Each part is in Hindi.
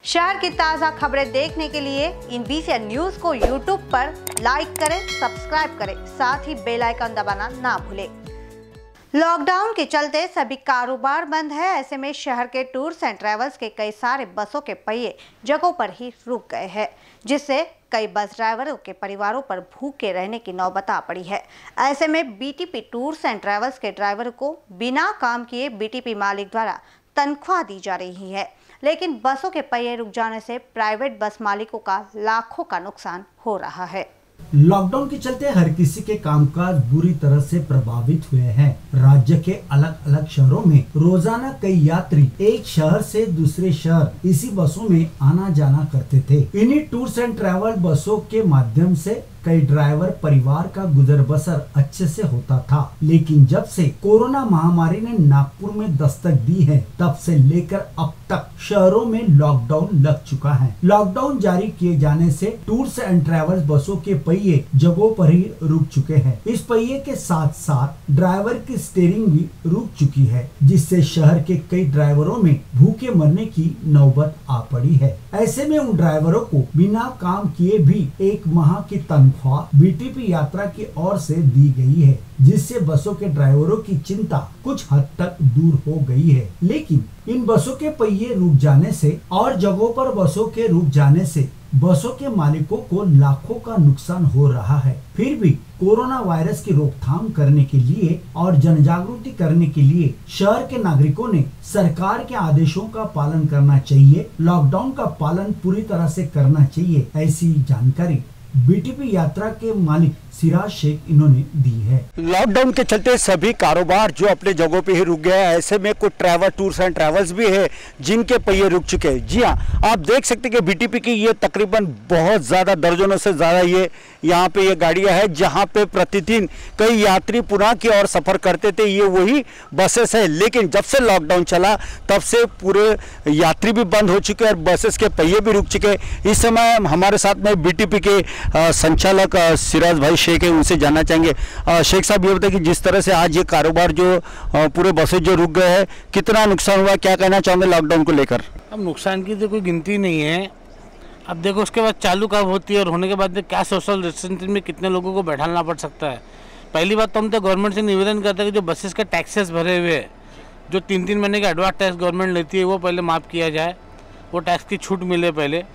शहर की ताज़ा खबरें देखने के लिए इन BCN न्यूज़ को YouTube पर लाइक करें, सब्सक्राइब करें, साथ ही बेल आइकन दबाना ना भूलें। लॉकडाउन के चलते सभी कारोबार बंद है। ऐसे में शहर के टूर्स एंड ट्रैवल्स के कई सारे बसों के पहिए जगहों पर ही रुक गए हैं, जिससे कई बस ड्राइवरों के परिवारों पर भूखे रहने की नौबत आ पड़ी है। ऐसे में BTP टूर्स एंड ट्रैवल्स के ड्राइवर को बिना काम किए BTP मालिक द्वारा तनख्वाह दी जा रही है, लेकिन बसों के पहिए रुक जाने से प्राइवेट बस मालिकों का लाखों का नुकसान हो रहा है। लॉकडाउन के चलते हर किसी के कामकाज बुरी तरह से प्रभावित हुए हैं। राज्य के अलग अलग शहरों में रोजाना कई यात्री एक शहर से दूसरे शहर इसी बसों में आना जाना करते थे। इन्हीं टूर्स एंड ट्रैवल बसों के माध्यम से कई ड्राइवर परिवार का गुजर बसर अच्छे से होता था, लेकिन जब से कोरोना महामारी ने नागपुर में दस्तक दी है, तब से लेकर अब तक शहरों में लॉकडाउन लग चुका है। लॉकडाउन जारी किए जाने से टूर्स एंड ट्रैवल्स बसों के पहिए जगहों पर ही रुक चुके हैं। इस पहिए के साथ साथ ड्राइवर की स्टीयरिंग भी रुक चुकी है, जिससे शहर के कई ड्राइवरों में भूखे मरने की नौबत आ पड़ी है। ऐसे में उन ड्राइवरों को बिना काम किए भी एक माह की तनख्वाह BTP यात्रा की ओर से दी गई है, जिससे बसों के ड्राइवरों की चिंता कुछ हद तक दूर हो गई है। लेकिन इन बसों के पहिए रुक जाने से और जगहों पर बसों के रुक जाने से बसों के मालिकों को लाखों का नुकसान हो रहा है। फिर भी कोरोना वायरस की रोकथाम करने के लिए और जन जागृति करने के लिए शहर के नागरिकों ने सरकार के आदेशों का पालन करना चाहिए, लॉकडाउन का पालन पूरी तरह से करना चाहिए। ऐसी जानकारी BTP यात्रा के मालिक सिराज शेख इन्होंने दी है। लॉकडाउन के चलते सभी कारोबार जो अपने जगहों पे ही रुक गए हैं। ऐसे में कुछ ट्रैवल टूर्स एंड ट्रैवल्स भी है जिनके पहिए रुक चुके हैं। जी हाँ, आप देख सकते हैं कि BTP की ये तकरीबन बहुत ज़्यादा दर्जनों से ज़्यादा ये यहाँ पे ये गाड़ियाँ हैं, जहाँ पे प्रतिदिन कई यात्री पुणे की ओर सफ़र करते थे। ये वही बसेस है, लेकिन जब से लॉकडाउन चला तब से पूरे यात्री भी बंद हो चुके हैं और बसेस के पहिए भी रुक चुके हैं। इस समय हमारे साथ में BTP के संचालक सिराज भाई शेख है, उनसे जानना चाहेंगे। शेख साहब, ये बताइए कि जिस तरह से आज ये कारोबार जो पूरे बसें जो रुक गए हैं, कितना नुकसान हुआ, क्या कहना चाहोगे लॉकडाउन को लेकर? अब नुकसान की तो कोई गिनती नहीं है। अब देखो उसके बाद चालू कब होती है और होने के बाद क्या सोशल डिस्टेंसिंग में कितने लोगों को बैठाना पड़ सकता है। पहली बात तो हम तो गवर्नमेंट से निवेदन करते हैं कि जो बसेस के टैक्सेस भरे हुए हैं, जो 3-3 महीने का एडवांस टैक्स गवर्नमेंट लेती है, वो पहले माफ़ किया जाए, वो टैक्स की छूट मिले पहले।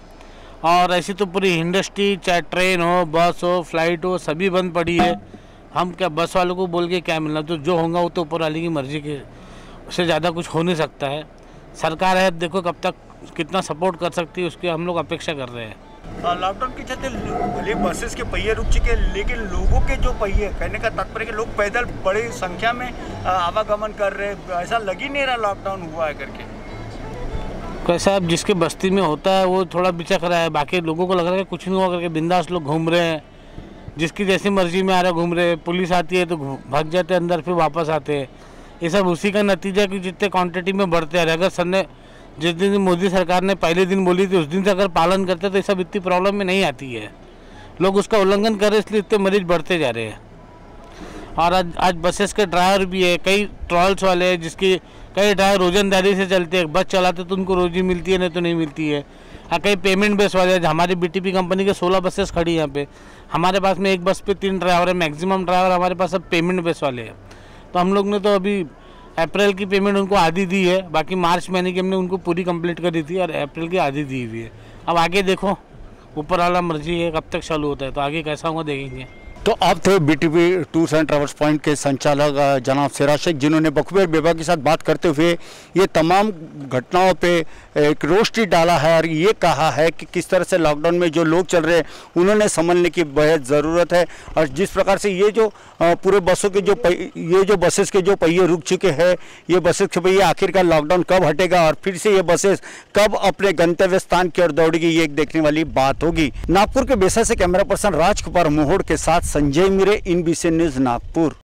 और ऐसी तो पूरी इंडस्ट्री, चाहे ट्रेन हो, बस हो, फ्लाइट हो, सभी बंद पड़ी है। हम क्या बस वालों को बोल के क्या मिलना, तो जो होगा वो तो ऊपर वाले की मर्जी के, उससे ज़्यादा कुछ हो नहीं सकता है। सरकार है, देखो कब तक कितना सपोर्ट कर सकती है, उसकी हम लोग अपेक्षा कर रहे हैं। लॉकडाउन के चलते भले बसेस के पहिए रुक चुके हैं, लेकिन लोगों के जो पहिए, कहने का तात्पर्य कि लोग पैदल बड़ी संख्या में आवागमन कर रहे हैं। ऐसा लग ही नहीं रहा लॉकडाउन हुआ है करके। कैसा अब जिसके बस्ती में होता है वो थोड़ा बिचक रहा है, बाकी लोगों को लग रहा है कि कुछ नहीं हुआ करके बिंदास लोग घूम रहे हैं, जिसकी जैसी मर्जी में आ रहा घूम रहे हैं। पुलिस आती है तो भाग जाते हैं अंदर, फिर वापस आते हैं। ये सब उसी का नतीजा है कि जितने क्वांटिटी में बढ़ते आ रहे। अगर सर ने जिस दिन मोदी सरकार ने पहले दिन बोली थी, उस दिन से अगर पालन करते तो ये सब इतनी प्रॉब्लम में नहीं आती है। लोग उसका उल्लंघन कर रहे, इसलिए इतने मरीज बढ़ते जा रहे हैं। और आज बसेस के ड्राइवर भी है, कई ट्रॉल्स वाले हैं, जिसकी कई ड्राइवर रोजंदारी से चलते हैं, बस चलाते तो उनको रोजी मिलती है, नहीं तो नहीं मिलती है। कई पेमेंट बेस वाले हैं। हमारी BTP कंपनी के 16 बसेस खड़ी यहाँ पे, हमारे पास में एक बस पे 3 ड्राइवर है। मैक्सिमम ड्राइवर हमारे पास अब पेमेंट बेस वाले हैं। तो हम लोग ने तो अभी अप्रैल की पेमेंट उनको आधी दी है, बाकी मार्च महीने की हमने उनको पूरी कंप्लीट करी थी और अप्रैल की आधी दी हुई है। अब आगे देखो, ऊपर वाला मर्जी है, कब तक चालू होता है, तो आगे कैसा होगा देखेंगे। तो अब थे BTP tours and travels point के संचालक जनाब सिराज शेख, जिन्होंने बखूबी विभाग के साथ बात करते हुए ये तमाम घटनाओं पे एक रोशनी डाला है और ये कहा है कि किस तरह से लॉकडाउन में जो लोग चल रहे हैं उन्होंने समझने की बेहद ज़रूरत है। और जिस प्रकार से ये जो पूरे बसों के ये जो बसेस के जो पहिए रुक चुके हैं, ये बसेस के पहिए आखिरकार लॉकडाउन कब हटेगा और फिर से ये बसेस कब अपने गंतव्य स्थान की ओर दौड़ेगी, ये एक देखने वाली बात होगी। नागपुर के बेसा से कैमरा पर्सन राजकुमार मोहोड़ के साथ Sanjay Mire, in BCN news Nagpur.